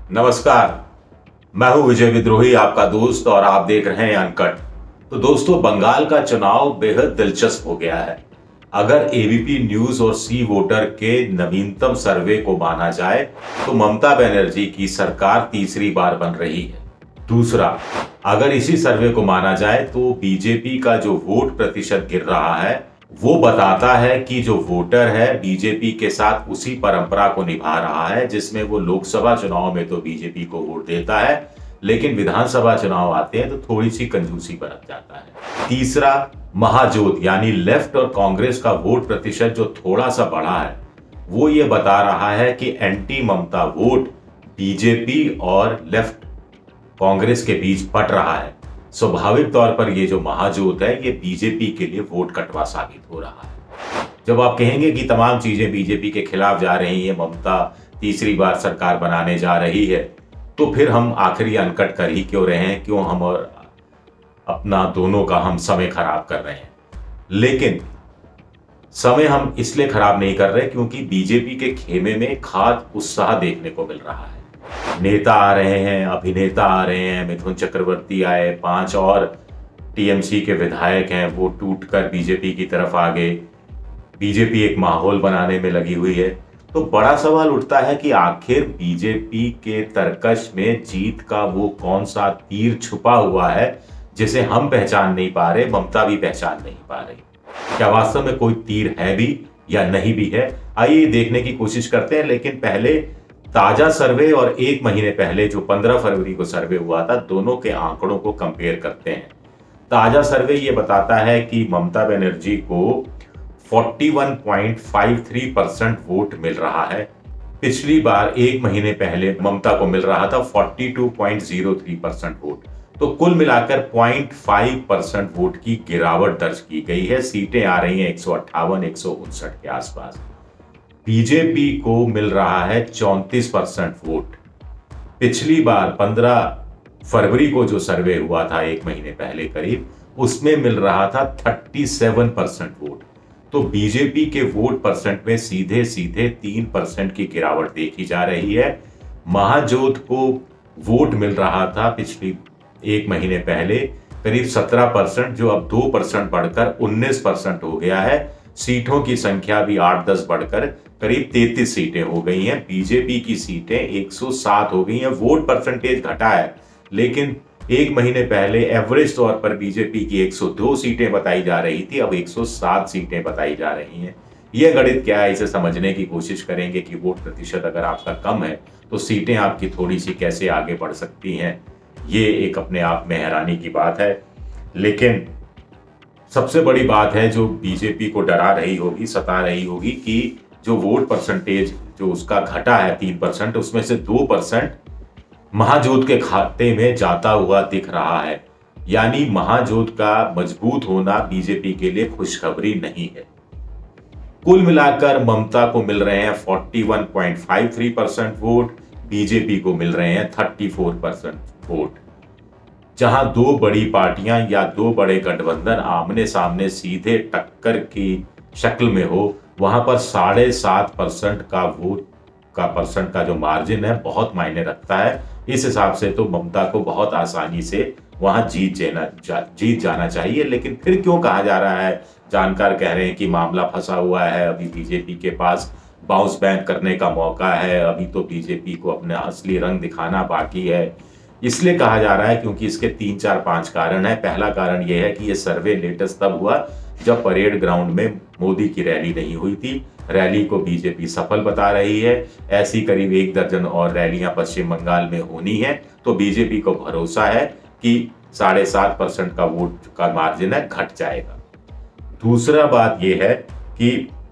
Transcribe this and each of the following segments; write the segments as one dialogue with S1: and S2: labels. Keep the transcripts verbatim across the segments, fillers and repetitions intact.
S1: नमस्कार, मैं हूं विजय विद्रोही, आपका दोस्त, और आप देख रहे हैं अनकट। तो दोस्तों, बंगाल का चुनाव बेहद दिलचस्प हो गया है। अगर एबीपी न्यूज और सी वोटर के नवीनतम सर्वे को माना जाए तो ममता बनर्जी की सरकार तीसरी बार बन रही है। दूसरा, अगर इसी सर्वे को माना जाए तो बीजेपी का जो वोट प्रतिशत गिर रहा है वो बताता है कि जो वोटर है बीजेपी के साथ उसी परंपरा को निभा रहा है जिसमें वो लोकसभा चुनाव में तो बीजेपी को वोट देता है, लेकिन विधानसभा चुनाव आते हैं तो थोड़ी सी कंजूसी बरत जाता है। तीसरा, महाजोत यानी लेफ्ट और कांग्रेस का वोट प्रतिशत जो थोड़ा सा बढ़ा है वो ये बता रहा है कि एंटी ममता वोट बीजेपी और लेफ्ट कांग्रेस के बीच बट रहा है। स्वाभाविक तौर पर ये जो महाजोत है ये बीजेपी के लिए वोट कटवा साबित हो रहा है। जब आप कहेंगे कि तमाम चीजें बीजेपी के खिलाफ जा रही हैं, ममता तीसरी बार सरकार बनाने जा रही है, तो फिर हम आखिरी अनकट कर ही क्यों रहे हैं, क्यों हम और अपना दोनों का हम समय खराब कर रहे हैं। लेकिन समय हम इसलिए खराब नहीं कर रहे क्योंकि बीजेपी के खेमे में खाद उत्साह देखने को मिल रहा है। नेता आ रहे हैं, अभिनेता आ रहे हैं, मिथुन चक्रवर्ती आए, पांच और टीएमसी के विधायक हैं वो टूटकर बीजेपी की तरफ आ गए। बीजेपी एक माहौल बनाने में लगी हुई है। तो बड़ा सवाल उठता है कि आखिर बीजेपी के तरकश में जीत का वो कौन सा तीर छुपा हुआ है जिसे हम पहचान नहीं पा रहे, ममता भी पहचान नहीं पा रही। क्या वास्तव में कोई तीर है भी या नहीं भी है, आइए देखने की कोशिश करते हैं। लेकिन पहले ताजा सर्वे और एक महीने पहले जो पंद्रह फरवरी को सर्वे हुआ था, दोनों के आंकड़ों को कंपेयर करते हैं। ताजा सर्वे ये बताता है कि ममता बनर्जी को इकतालीस पॉइंट पाँच तीन परसेंट वोट मिल रहा है। पिछली बार एक महीने पहले ममता को मिल रहा था बयालीस पॉइंट शून्य तीन परसेंट वोट। तो कुल मिलाकर पॉइंट पाँच परसेंट वोट की गिरावट दर्ज की गई है। सीटें आ रही हैं एक सौ अट्ठावन एक सौ उनसठ के आसपास। बीजेपी को मिल रहा है चौंतीस परसेंट वोट। पिछली बार पंद्रह फरवरी को जो सर्वे हुआ था एक महीने पहले करीब, उसमें मिल रहा था सैंतीस परसेंट वोट। तो बीजेपी के वोट परसेंट में सीधे सीधे तीन परसेंट की गिरावट देखी जा रही है। महाजोत को वोट मिल रहा था पिछली एक महीने पहले करीब सत्रह परसेंट, जो अब दो परसेंट बढ़कर उन्नीस परसेंट हो गया है। सीटों की संख्या भी आठ दस बढ़कर करीब तैंतीस सीटें हो गई हैं। बीजेपी की सीटें एक सौ सात हो गई हैं। वोट परसेंटेज घटा है, लेकिन एक महीने पहले एवरेज तौर पर बीजेपी की एक सौ दो सीटें बताई जा रही थी, अब एक सौ सात सीटें बताई जा रही हैं। यह गणित क्या है, इसे समझने की कोशिश करेंगे कि वोट प्रतिशत अगर आपका कम है तो सीटें आपकी थोड़ी सी कैसे आगे बढ़ सकती हैं। ये एक अपने आप में हैरानी की बात है। लेकिन सबसे बड़ी बात है जो बीजेपी को डरा रही होगी, सता रही होगी, कि जो वोट परसेंटेज जो उसका घटा है तीन परसेंट, उसमें से दो परसेंट महाजोत के खाते में जाता हुआ दिख रहा है। यानी महाजोत का मजबूत होना बीजेपी के लिए खुशखबरी नहीं है। कुल मिलाकर ममता को मिल रहे हैं इकतालीस पॉइंट पाँच तीन परसेंट वोट, बीजेपी को मिल रहे हैं चौंतीस परसेंट वोट। जहां दो बड़ी पार्टियां या दो बड़े गठबंधन आमने सामने सीधे टक्कर की शक्ल में हो, वहां पर साढ़े सात परसेंट का वोट का परसेंट का जो मार्जिन है बहुत मायने रखता है। इस हिसाब से तो ममता को बहुत आसानी से वहां जीत जाना जा, जीत जाना चाहिए। लेकिन फिर क्यों कहा जा रहा है, जानकार कह रहे हैं कि मामला फंसा हुआ है, अभी बीजेपी के पास बाउंस बैक करने का मौका है, अभी तो बीजेपी को अपना असली रंग दिखाना बाकी है। इसलिए कहा जा रहा है क्योंकि इसके तीन चार पांच कारण है। पहला कारण यह है कि यह सर्वे लेटेस्ट तब हुआ जब परेड ग्राउंड में मोदी की रैली नहीं हुई थी। रैली को बीजेपी सफल बता रही है। ऐसी करीब एक दर्जन और रैलियां पश्चिम बंगाल में होनी है, तो बीजेपी को भरोसा है कि साढ़े सात परसेंट का वोट का मार्जिन है घट जाएगा। दूसरा बात यह है कि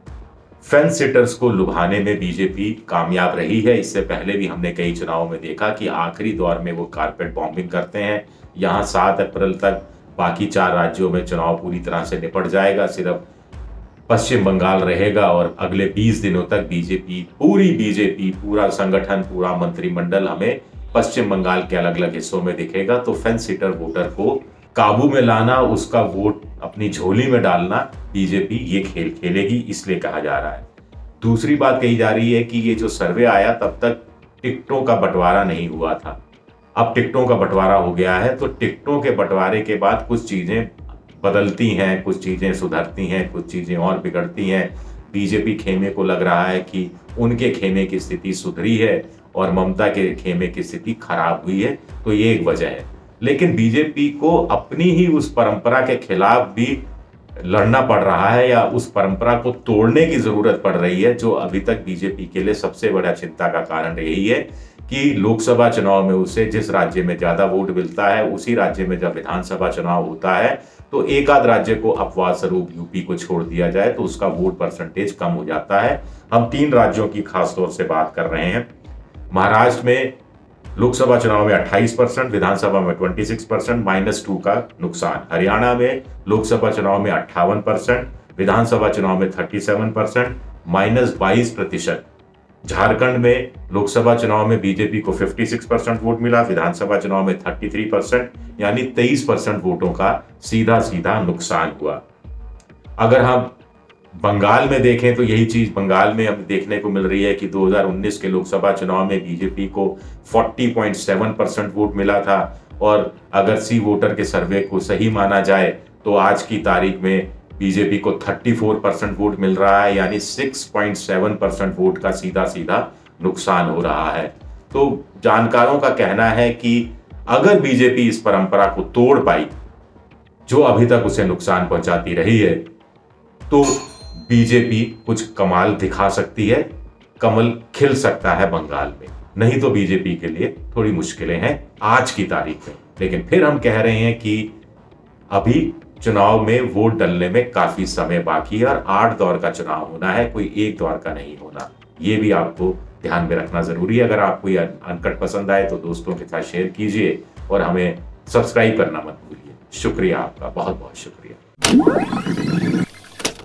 S1: फेंस सिटर्स को लुभाने में बीजेपी कामयाब रही है। इससे पहले भी हमने कई चुनावों में देखा कि आखिरी दौर में वो कारपेट बॉम्बिंग करते हैं। यहाँ सात अप्रैल तक बाकी चार राज्यों में चुनाव पूरी तरह से निपट जाएगा, सिर्फ पश्चिम बंगाल रहेगा और अगले बीस दिनों तक बीजेपी पूरी बीजेपी पूरा संगठन पूरा मंत्रिमंडल हमें पश्चिम बंगाल के अलग अलग हिस्सों में दिखेगा। तो फेंस सिटर वोटर को काबू में लाना, उसका वोट अपनी झोली में डालना, बीजेपी ये खेल खेलेगी, इसलिए कहा जा रहा है। दूसरी बात कही जा रही है कि ये जो सर्वे आया तब तक टिकटों का बंटवारा नहीं हुआ था। अब टिकटों का बंटवारा हो गया है, तो टिकटों के बंटवारे के बाद कुछ चीजें बदलती हैं, कुछ चीजें सुधरती हैं, कुछ चीजें और बिगड़ती हैं। बीजेपी खेमे को लग रहा है कि उनके खेमे की स्थिति सुधरी है और ममता के खेमे की स्थिति खराब हुई है, तो ये एक वजह है। लेकिन बीजेपी को अपनी ही उस परंपरा के खिलाफ भी लड़ना पड़ रहा है, या उस परंपरा को तोड़ने की जरूरत पड़ रही है, जो अभी तक बीजेपी के लिए सबसे बड़ा चिंता का कारण यही है कि लोकसभा चुनाव में उसे जिस राज्य में ज्यादा वोट मिलता है, उसी राज्य में जब विधानसभा चुनाव होता है तो एक आध राज्य को अपवाद स्वरूप यूपी को छोड़ दिया जाए तो उसका वोट परसेंटेज कम हो जाता है। हम तीन राज्यों की खासतौर से बात कर रहे हैं। महाराष्ट्र में लोकसभा चुनाव में अट्ठाईस परसेंट, विधानसभा में छब्बीस परसेंट, माइनस टू का नुकसान। हरियाणा में लोकसभा चुनाव में अट्ठावन परसेंट, विधानसभा चुनाव में सैंतीस परसेंट, माइनस बाईस प्रतिशत। झारखंड में लोकसभा चुनाव में बीजेपी को छप्पन परसेंट वोट मिला, विधानसभा चुनाव में तैंतीस परसेंट, यानी तेईस परसेंट वोटों का सीधा सीधा नुकसान हुआ। अगर हम बंगाल में देखें तो यही चीज बंगाल में अब देखने को मिल रही है कि दो हज़ार उन्नीस के लोकसभा चुनाव में बीजेपी को चालीस पॉइंट सात परसेंट वोट मिला था, और अगर सी वोटर के सर्वे को सही माना जाए तो आज की तारीख में बीजेपी को चौंतीस परसेंट वोट मिल रहा है, यानी छह पॉइंट सात परसेंट वोट का सीधा सीधा नुकसान हो रहा है। तो जानकारों का कहना है कि अगर बीजेपी इस परंपरा को तोड़ पाई जो अभी तक उसे नुकसान पहुंचाती रही है, तो बीजेपी कुछ कमाल दिखा सकती है, कमल खिल सकता है बंगाल में। नहीं तो बीजेपी के लिए थोड़ी मुश्किलें हैं आज की तारीख में। लेकिन फिर हम कह रहे हैं कि अभी चुनाव में वोट डलने में काफी समय बाकी है और आठ दौर का चुनाव होना है, कोई एक दौर का नहीं होना। ये भी आपको ध्यान में रखना जरूरी है। अगर आपको यह अनकट पसंद आए तो दोस्तों के साथ शेयर कीजिए और हमें सब्सक्राइब करना मत भूलिए। शुक्रिया आपका, बहुत बहुत शुक्रिया।